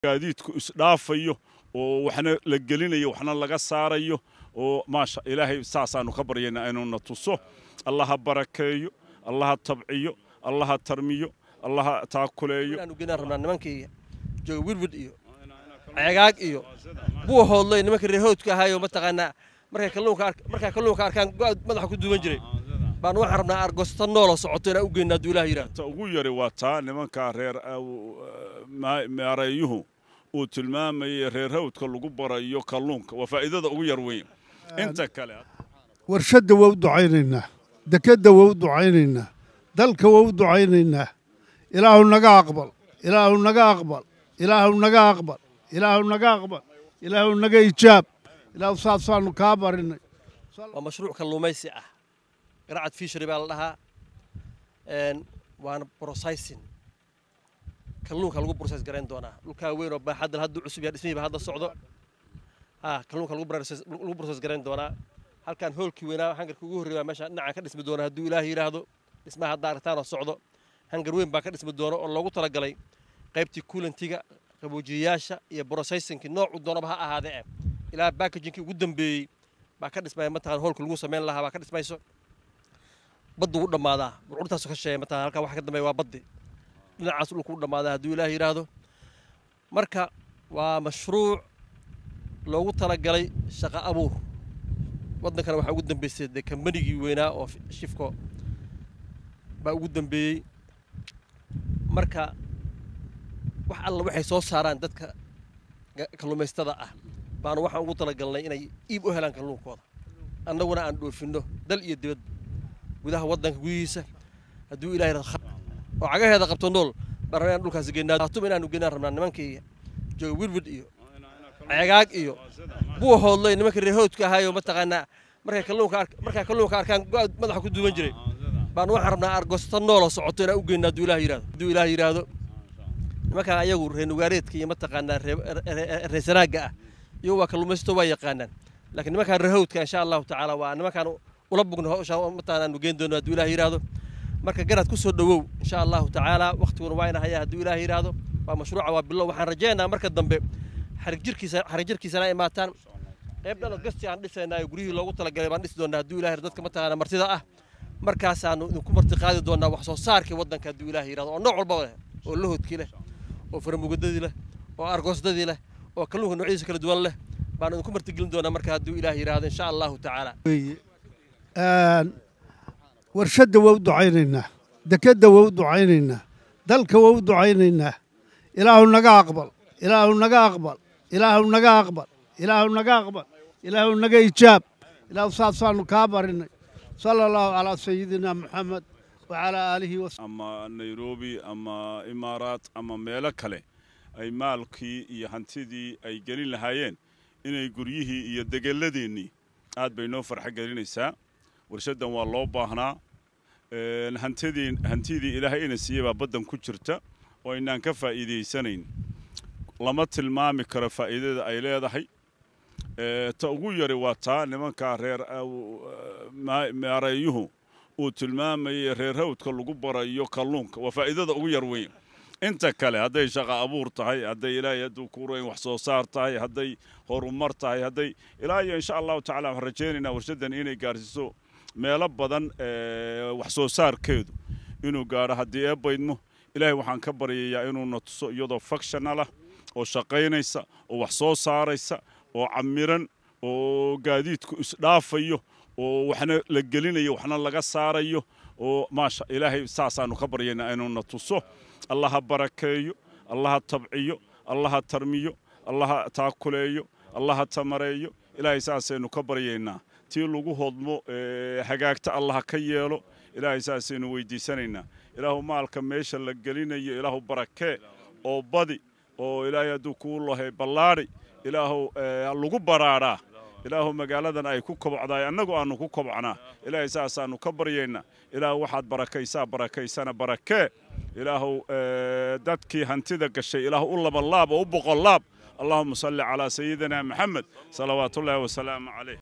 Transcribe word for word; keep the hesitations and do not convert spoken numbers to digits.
gaadiidku isdhaafayo oo waxna la gelinayo waxna laga saarayo oo maasha ilaahay saasaanu ka baryeena inuu na tuso allaha barakeeyo allaha tabciyo allaha tarmiyo allaha taakuleeyo inaanu geenaan rabnaa nimankii jooga wirwid iyo ceegaag iyo buu hoodlay nimankii reehoodka ahaayo ma taqaanaa markay kalluunka markay kalluunka arkaan madaxa ku duuban jiray baan waxaan rabnaa argosta nool socoto inaan u geynaa duu ilaahay yiraahdo ugu yari waa taa nimanka reer maareeyuhu uu tilmaamay reer hawdka lagu barayo kalluunka waa faa'iidada ugu yar weyn inta kale warshada waa u ducaynaynaa dekada waa u ducaynaynaa dalka waa u ducaynaynaa ilaahu naga aqbal ilaahu naga aqbal ilaahu naga aqbal ilaahu naga aqbal ilaahu naga ijaab ilaahu saasaanu kaa barinay waa mashruuc kalluumaysi ah garacad fishery baa la dhahaa een waana processing kalluunka lagu process gareyn doonaa dhulka weyn oo baaxad hadda cusub yahay dhismihiiba hadda socdo ha kalluunka lagu process lagu process gareyn doonaa halkan hoolkii weynaa hangarka ugu horeeyaa meesha dhinaca ka dhismi doona haddii ilaahay yiraahdo dhismaha hadda aragtaan oo socdo hangar weyn baa ka dhismi doona oo loogu talagalay qaybtii coolantiga qaboojiyaasha iyo processingki nooc doonaba ha ahaadee ilaa packagingki ugu dambeeyay baa ka dhismay mataan hoolka lagu sameyn lahaa baa ka dhismayso baddu u dhamaadaa burburtaas ka sheey mataan halka wax ka dambeeya waa baddi dhinacaas dhulku u dhamaadaa haddii ilaahay yiraahdo marka waa mashruuc loogu talagalay shaqo abuur waddankana waxa ugu dambeysay de kambanigii weynaa oo shifko baa ugu dambeeyay marka wax alla waxay soo saaraan dadka kalluumaystada ah baan waxaan ugu talagalnay inay iib u helaan kalluunkooda annaguna aan dhoofino dal iyo dibad gudaha waddanka gudihiisa hadduu ilaahay oo cagaheeda qabto nool barnaan dhulkaas geenaa tum inaanu geenaan rabnaa nimankii jooga wirwid iyo ceegaag iyo buu hoodlay nimankii reehoodka ahaayo ma taqaanaa markay kalluunka markay kalluunka arkaan madaxa ku duuban jiray baan waxaan rabnaa argosta nool socoto inaan u geynaa duu ilaahay yiraahdo duu ilaahay yiraahdo nimanka ayagu reenugaareedka iyo ma taqaanaa reesaraaga ah iyo waa kalluumaysto waa yaqaanaan laakiin nimanka reehoodka insha Allah taala waa nimankan ula bugno hawsha ma taqaanaa geen doonaa duu ilaahay yiraahdo marka garad ku soo dhawow insha Allah taala waqtiguna waa inahay hadduu ilaahay yiraahdo waa mashruuca waa bilow waxaan rajaynayaa marka dambe xarig jirkiisa xarig jirkiisa ay maataan qayb dhan gasti aan dhisaynaay guriyii loogu talagalay baan dhis doonaa hadduu ilaahay dadka ma taqaanaa martida ah markaas aan ku marti qaadi doonaa wax soo saarkii waddanka hadduu ilaahay yiraahdo oo nooc walba leh oo lahoodkii leh oo faramugadadii leh oo argoosdadii leh oo kalluunka noocyadiisa kala duwan leh baan ku marti gelin doonaa marka hadduu ilaahay yiraahdo insha Allah taala een warshada waa u ducaynaynaa dekada waa u ducaynaynaa dalka waa u ducaynaynaa ilaahu naga aqbal ilaahu naga aqbal ilaahu naga aqbal ilaahu naga aqbal ilaahu naga ijaab ilaahu saasaanu kaa barinay sallallahu ala sayyidina muhammad wa ala alihi wa ama Nairobi ama Imaaraat ama meelo kale ay maalkii iyo hantidii ay gelin lahaayeen inay guryihii iyo degeeladeennii aad bay noo farxa gelinaysaa warshadan waa loo baahnaa een hantidii hantidii ilaahay ina siiyay baa badan ku jirta oo inaan ka faa'iideysanayn lama tilmaami karo faa'iidada ay leedahay ee ta ugu yari waa taa nimanka reer maareeyuhu uu tilmaamay reer hawdka lagu barayo kalluunka waa faa'iidada ugu yar weyn inta kale haday shaqo abuur tahay haday ilaahay haduu ku roon wax soo saar tahay haday horumar tahay haday ilaahay insha Allah taala waxaan rajaynaynaa warshadan inay gaarsiiso meelo badan ee wax soo saarkeedu inuu gaaro hadii ay baydmo ilaahay waxaan ka baryayaa inuu na tuso iyadoo functional ah oo shaqaynaysa oo wax soo saaraysa oo camiran oo gaadiidku isdhaafayo oo waxna la gelinayo waxna laga saarayo oo maasha ilaahay saasaanu ka baryeena inuu na tuso allaha barakeeyo allaha tabciyo allaha tarmiyo allaha taakuleeyo allaha tamareeyo ilaahay saasaynu ka baryeena tii lagu hodmo hagaagta allaha ka yeelo ilaahay saasaynu weydiisanaynaa ilaahu maalka meesha la gelinayo ilaahu barakee oo badi oo ilaahay haduu ku lahay ballaari ilaahu lagu baraaraa ilaahu magaaladan ay ku kobcday annagu aanu ku kobcnaa ilaahay saasaanu ka baryeena ilaahu waxaad barakaysaa barakaysana barakee ilaahu dadkii hantida gashay ilaahu u laban laab oo u boqol laab اللهم صل على سيدنا محمد صلوات الله وسلامه عليه.